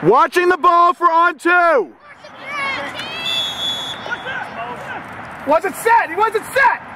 Watching the ball for on 2. Wasn't set. He wasn't set.